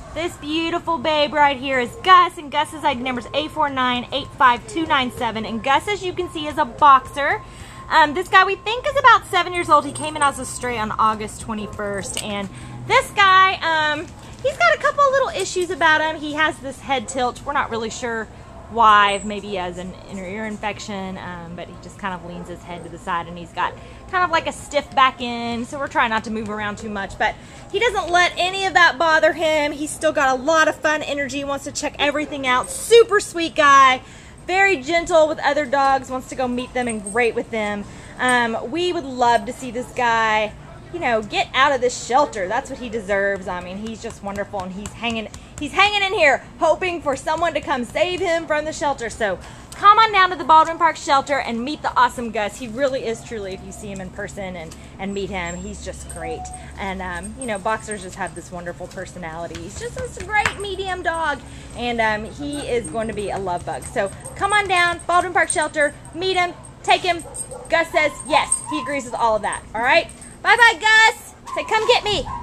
This beautiful babe right here is Gus, and Gus's ID number is A4985297. And Gus, as you can see, is a boxer. This guy we think is about 7 years old. He came in as a stray on August 21st. And this guy, he's got a couple of little issues about him. He has this head tilt. We're not really sure why. Maybe he has an inner ear infection, but he just kind of leans his head to the side, and he's got kind of like a stiff back end, so we're trying not to move around too much, but he doesn't let any of that bother him. He's still got a lot of fun energy, wants to check everything out. Super sweet guy, very gentle with other dogs, wants to go meet them and great with them. We would love to see this guy, you know, get out of this shelter. That's what he deserves. I mean, he's just wonderful, and he's hanging in here hoping for someone to come save him from the shelter. So come on down to the Baldwin Park shelter and meet the awesome Gus. He really is truly, if you see him in person and meet him, he's just great. And you know, boxers just have this wonderful personality. He's just this great medium dog, and he is going to be a love bug. So come on down, Baldwin Park shelter, meet him, take him. Gus says yes, he agrees with all of that. All right, bye bye Gus. Say come get me.